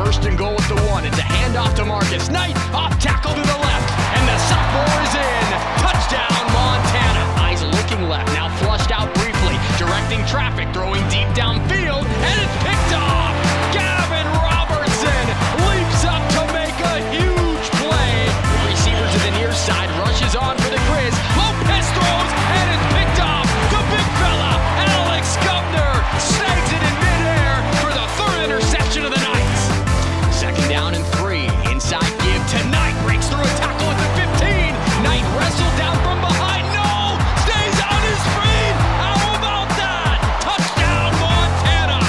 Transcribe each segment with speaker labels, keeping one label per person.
Speaker 1: First and goal with the one. It's a handoff to Marcus Knight. Off tackle to the left. And the sophomore is in. Touchdown, Montana. Eyes looking left. Now flushed out briefly. Directing traffic. Throwing deep downfield. And it's picked off. Gavin Robertson leaps up to make a huge play. The receiver to the near side. Rushes on for the Grizz. Lopez throws. And it's picked off. The big fella, Alex Gubner, snags it in midair for the third interception of the night. Second down and 3. Inside give to Knight. Breaks through a tackle at the 15. Knight wrestled down from behind. No! Stays on his feet! How about that? Touchdown, Montana!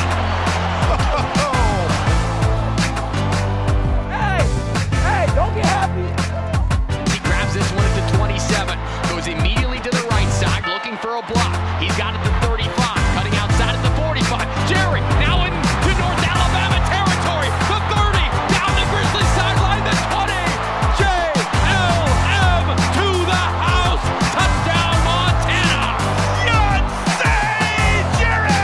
Speaker 2: Hey, don't get happy.
Speaker 1: He grabs this one at the 27. Goes immediately to the right side, looking for a block. He's got it to 35. Cutting outside at the 45. Jerry now into North Alabama territory. The 30. Down the Grizzly sideline. The 20. JLM to the house. Touchdown, Montana. Yancey Jerry.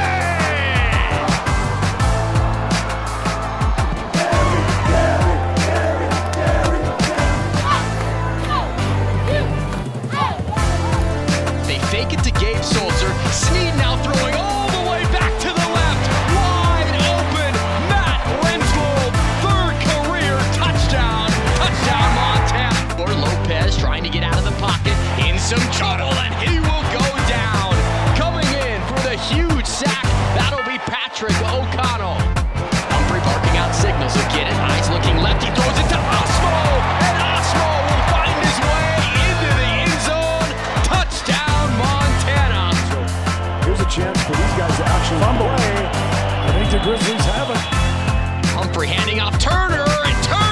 Speaker 1: They fake it to Gabe Sulzer. Snead now throwing all the way back to the left. Wide open. Matt Rensvold. Third career touchdown. Touchdown, Montana. Or Lopez trying to get out of the pocket. In some trouble, and he will go down. Coming in for the huge sack. That'll be Patrick O'Connell. Humphrey barking out signals. He'll get it. Eyes looking left. He throws it to Osmo. And Osmo will find his way into the end zone. Touchdown, Montana.
Speaker 2: Here's a chance for these guys to actually fumble. I think the Grizzlies have it.
Speaker 1: Humphrey handing off Turner, and Turner